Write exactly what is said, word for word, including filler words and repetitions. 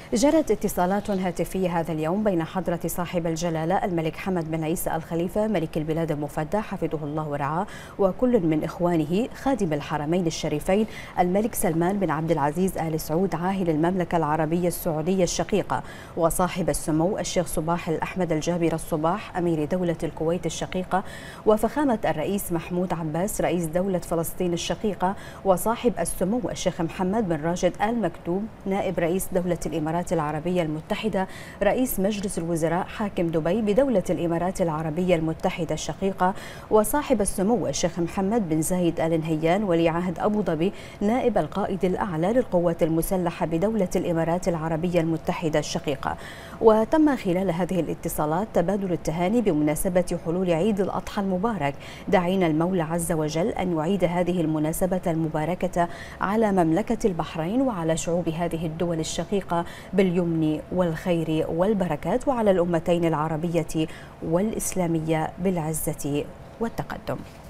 جرت اتصالات هاتفية هذا اليوم بين حضرة صاحب الجلالة الملك حمد بن عيسى الخليفة ملك البلاد المفدى حفظه الله ورعاه وكل من إخوانه خادم الحرمين الشريفين الملك سلمان بن عبد العزيز آل سعود عاهل المملكة العربية السعودية الشقيقة وصاحب السمو الشيخ صباح الأحمد الجابر الصباح أمير دولة الكويت الشقيقة وفخامة الرئيس محمود عباس رئيس دولة فلسطين الشقيقة وصاحب السمو الشيخ محمد بن راشد آل مكتوم نائب رئيس دولة الإمارات العربية المتحدة رئيس مجلس الوزراء حاكم دبي بدولة الإمارات العربية المتحدة الشقيقة وصاحب السمو الشيخ محمد بن زايد آل نهيان ولي عهد أبو ظبي نائب القائد الأعلى للقوات المسلحة بدولة الإمارات العربية المتحدة الشقيقة. وتم خلال هذه الاتصالات تبادل التهاني بمناسبة حلول عيد الأضحى المبارك داعين المولى عز وجل أن يعيد هذه المناسبة المباركة على مملكة البحرين وعلى شعوب هذه الدول الشقيقة باليمن والخير والبركات وعلى الأمتين العربية والإسلامية بالعزة والتقدم.